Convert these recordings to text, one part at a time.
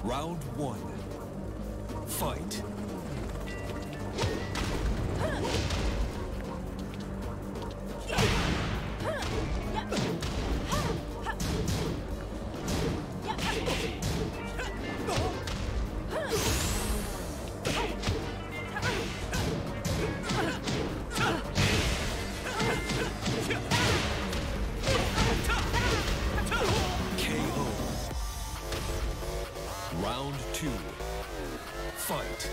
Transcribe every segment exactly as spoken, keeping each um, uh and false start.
Round one. Fight. Round two. Fight.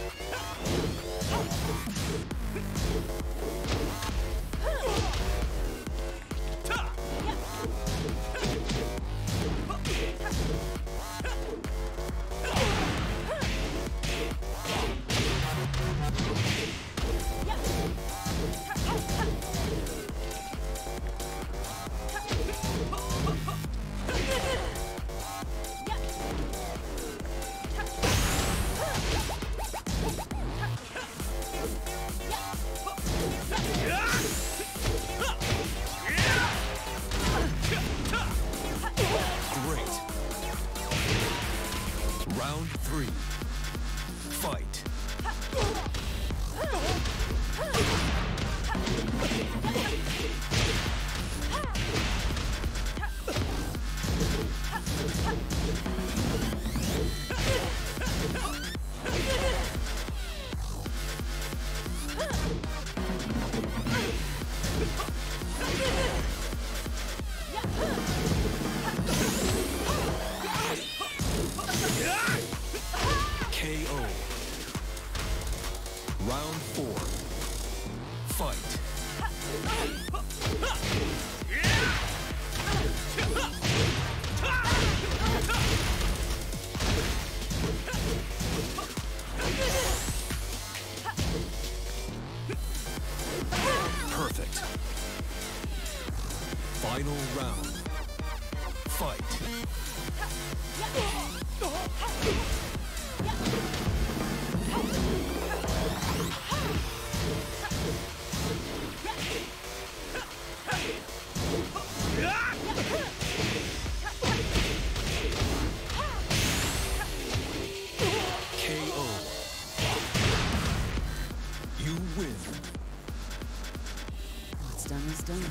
Round three. Fight. K O. Round four. Fight. Perfect. Final round. Fight. K O. You win. What's done is done.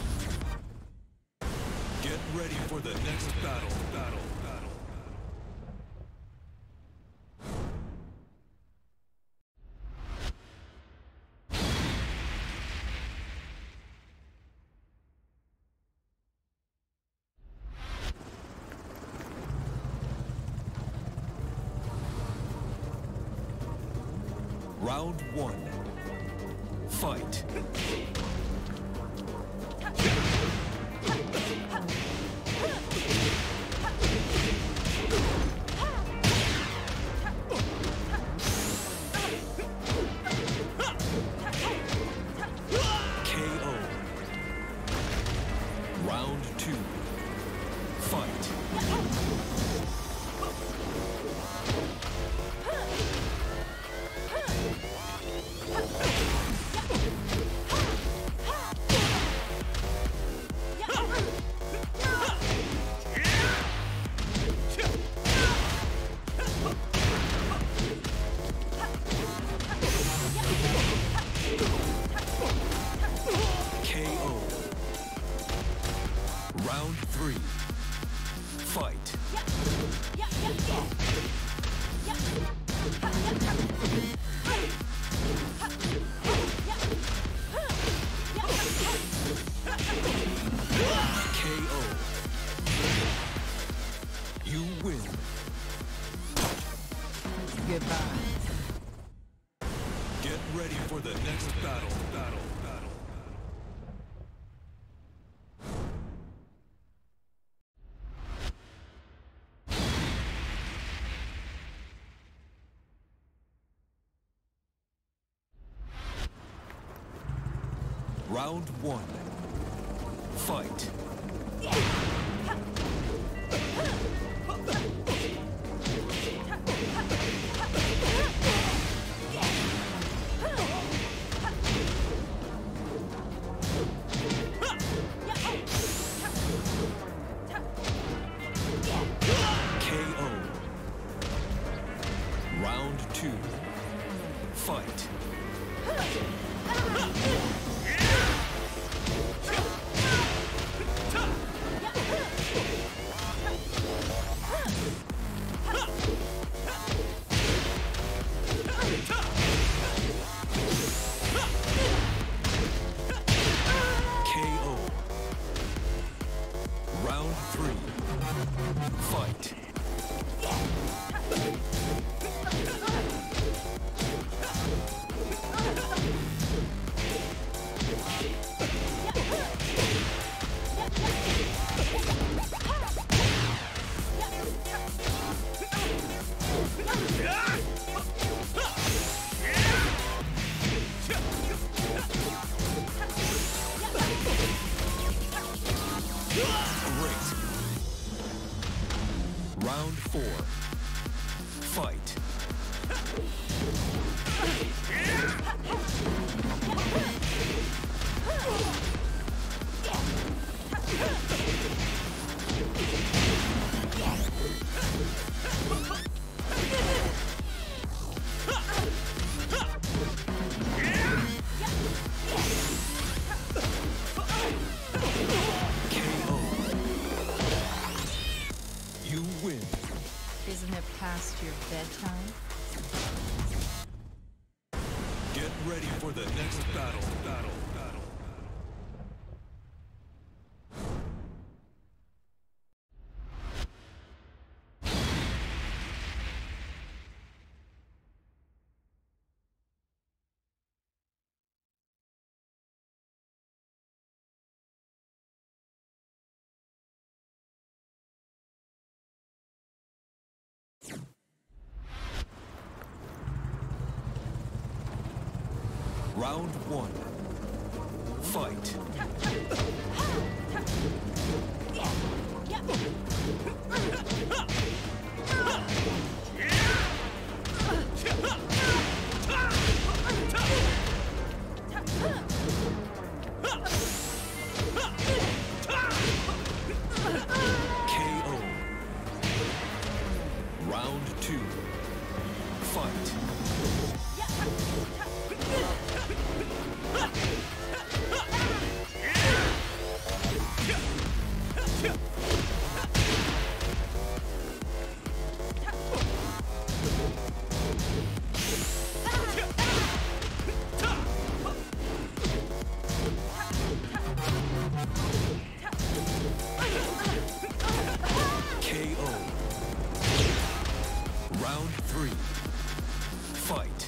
Get ready for the next battle. Battle. Battle. Round one. Fight. K O. Round two. Fight. K O. Round three. Fight. K O. You win. Goodbye. Get ready for the next battle. Battle. Battle. Round one. Fight. K O. three. Fight. Round four. Fight. You win. Isn't it past your bedtime? Get ready for the next battle. Battle. Battle. Round one. Fight. K O. Round two. Fight. K O. Round three. Fight.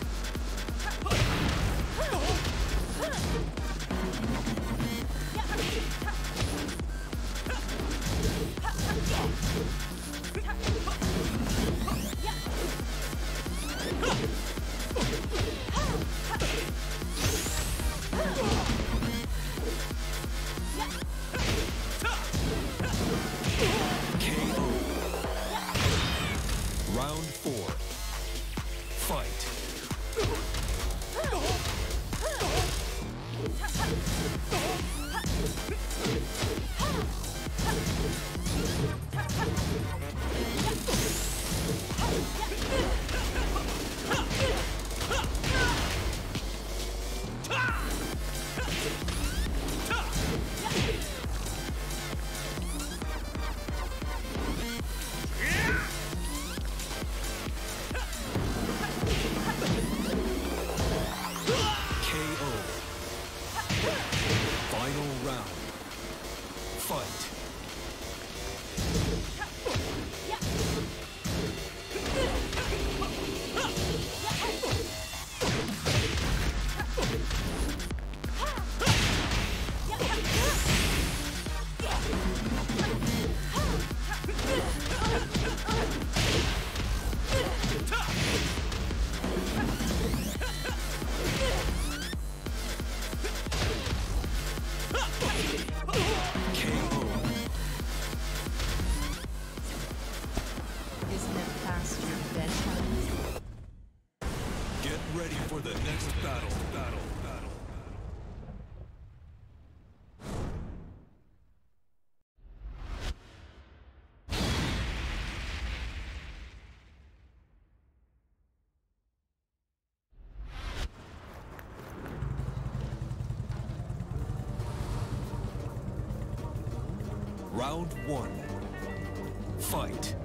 K O. Round four. Fight. K O. Final round. Fight. K O. Isn't it past your bedtime? Get ready for the next battle. Battle. Battle. Round one. Fight.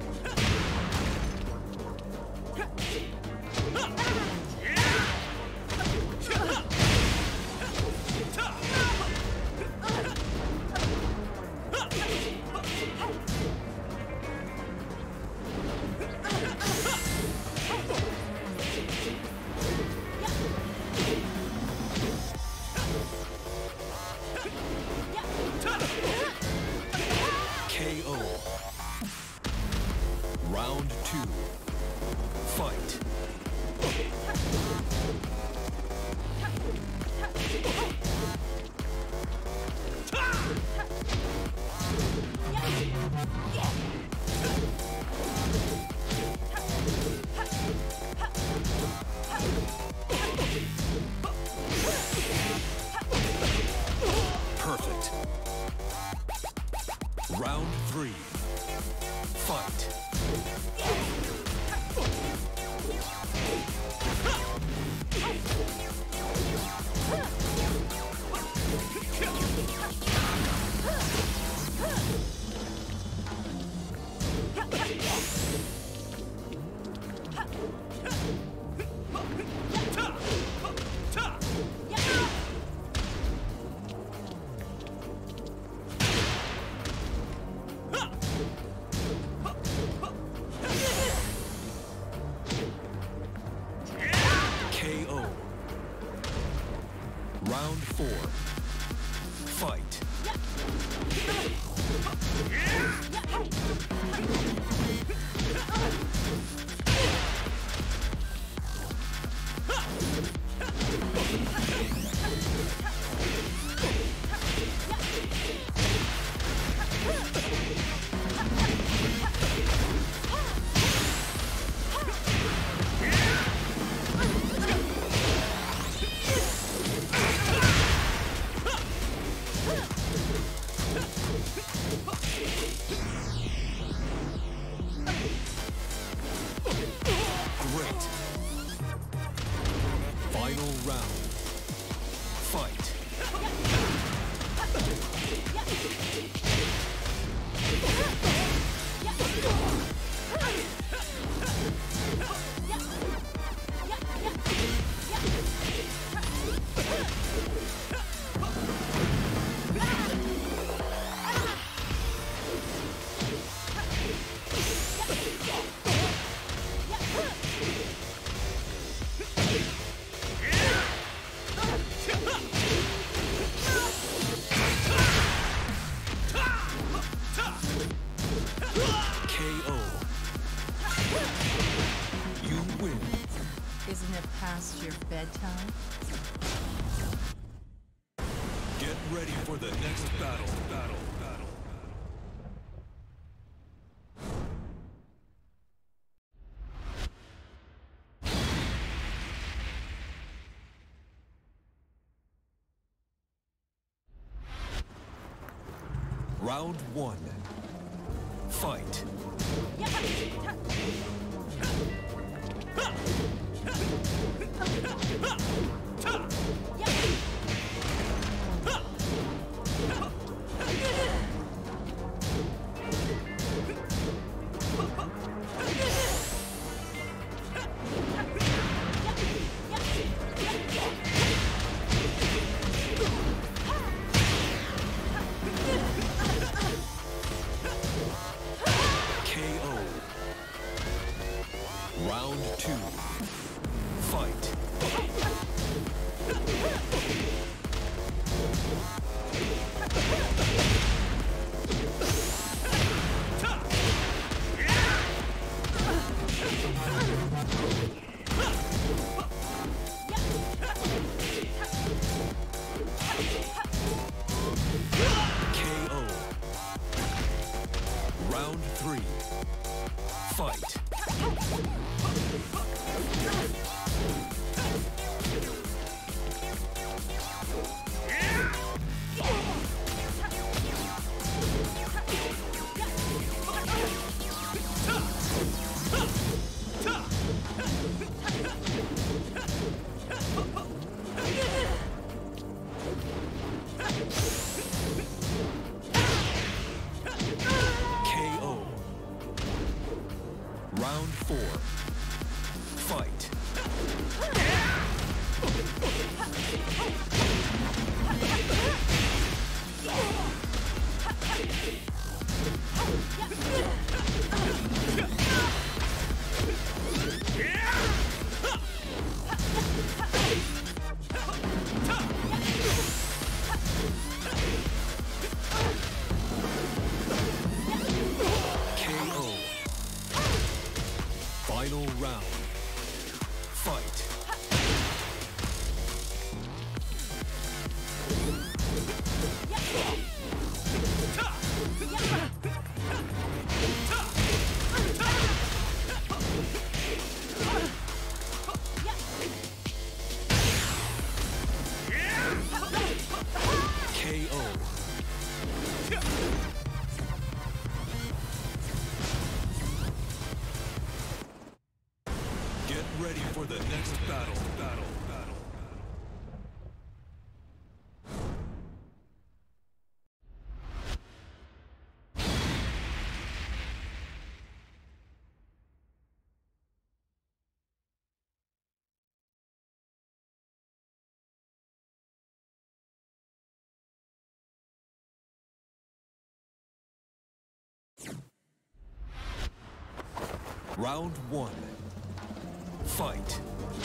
two. Fight. Perfect. Round three. Fight. K O. Round four. Fight. Great. Final round. Fight. K O. You win. Isn't it past your bedtime? Get ready for the next battle. Battle. Battle. Round one. Fight. K O. Round two. Fight. K O. Round three. Fight. K O. Round four. Fight. K O. Final round. Fight. K O. Get ready for the next battle. Battle. Battle. Round one. Fight.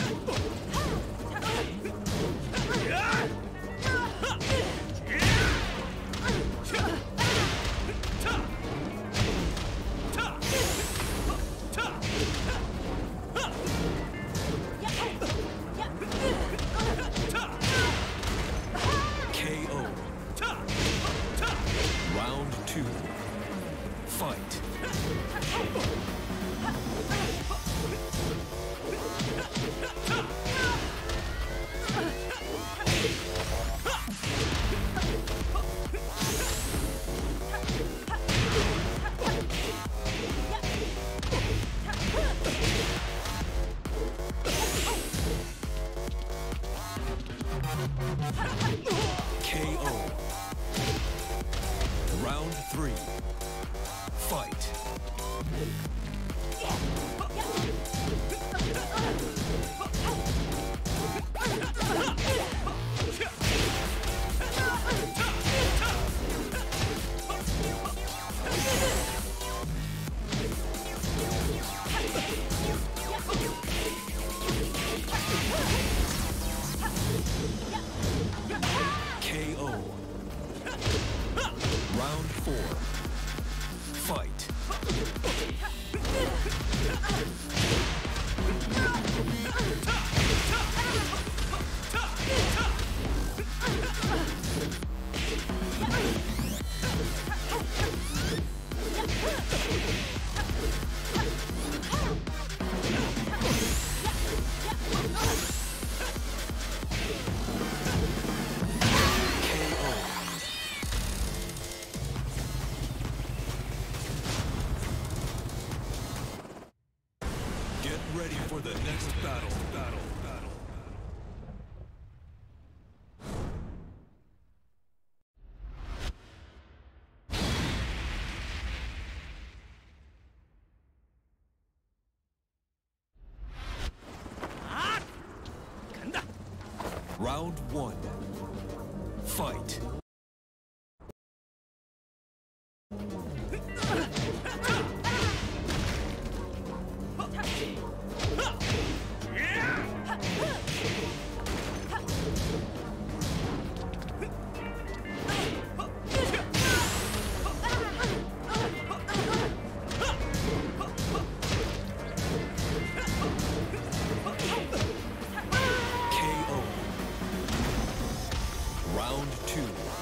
K O. Round two. Fight. K O. Round three. Fight. K O. Round four. Fight. Get ready for the next battle. Battle. Battle. Round one. Fight. K O. Round two.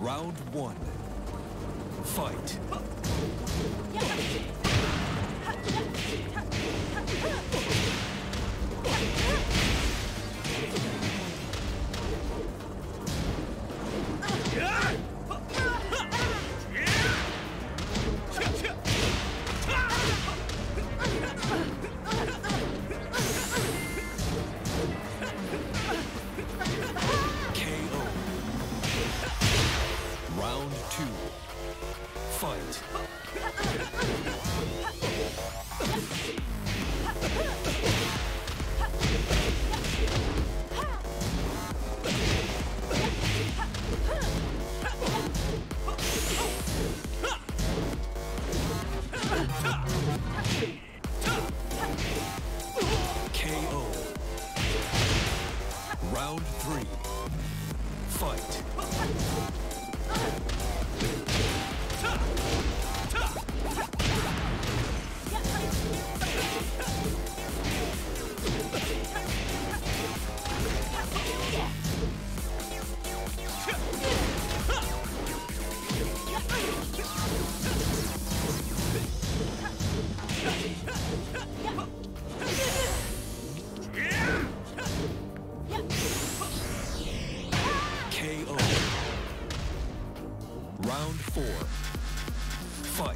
Round one. Fight. Round two. Fight. K O. Round three. Fight. K O. Round four. Fight.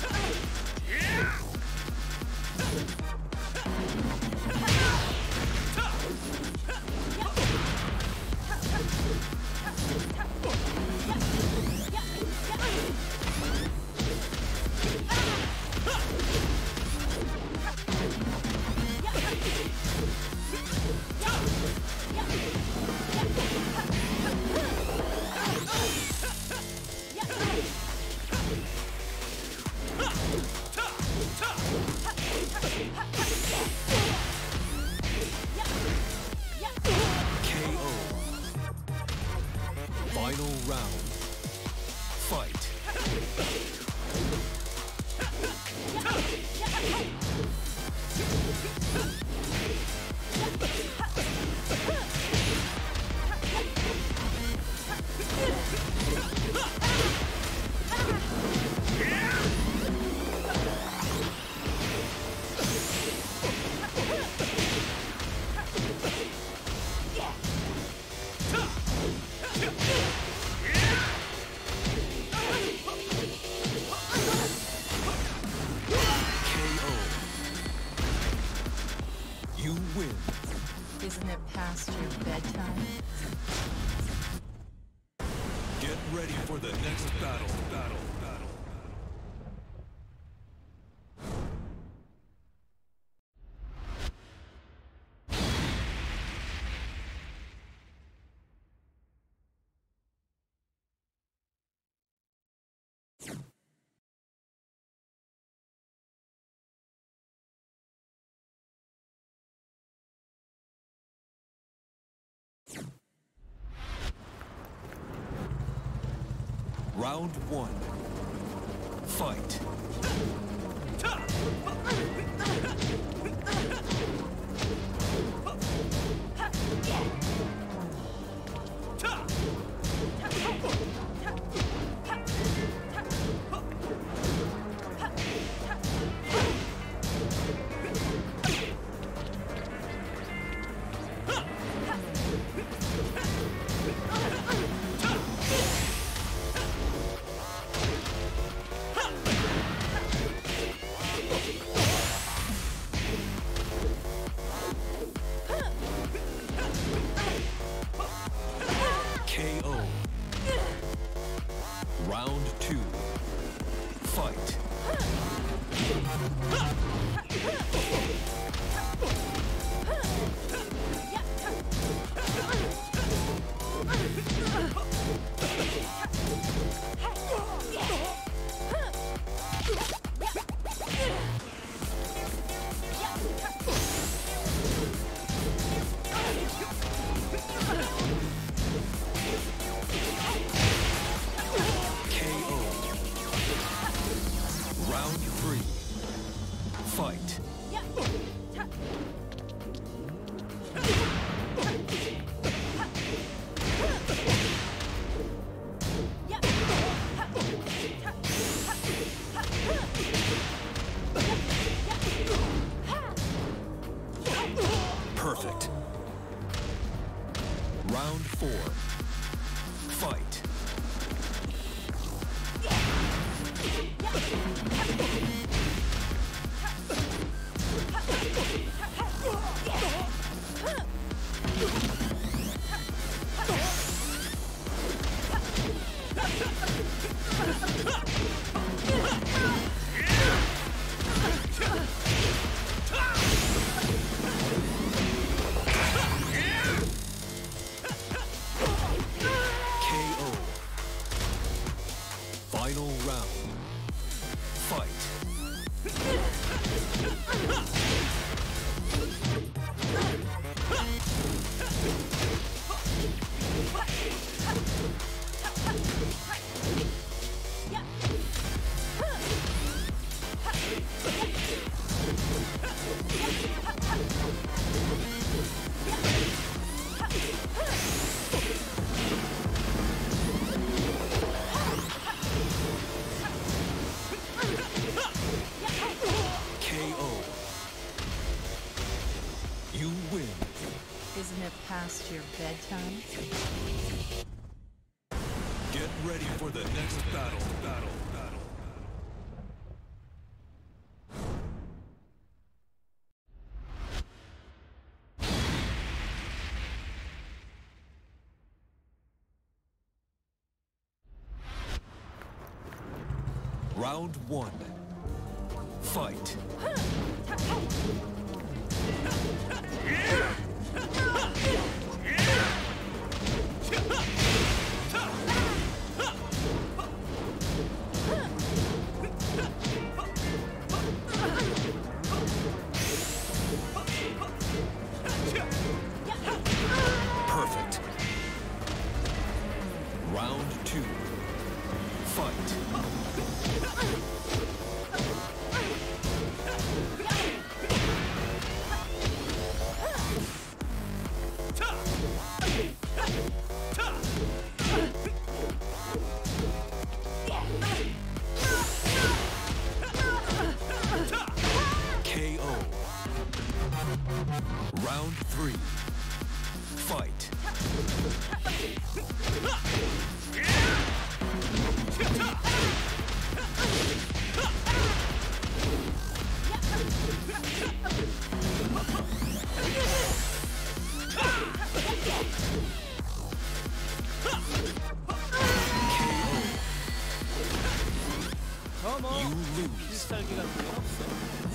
K O. Final round. Fight. You win. Isn't it past your bedtime? Get ready for the next battle. Battle. Battle. Round one. Fight. K O. Round two. Fight. Yeah. Final round. Fight. Isn't it past your bedtime? Get ready for the next battle, battle, battle. Round one. Fight. Perfect. Round two. Fight. K O. Round three. Fight. 저 뭐 You lose. 필살기 같은 건 없어.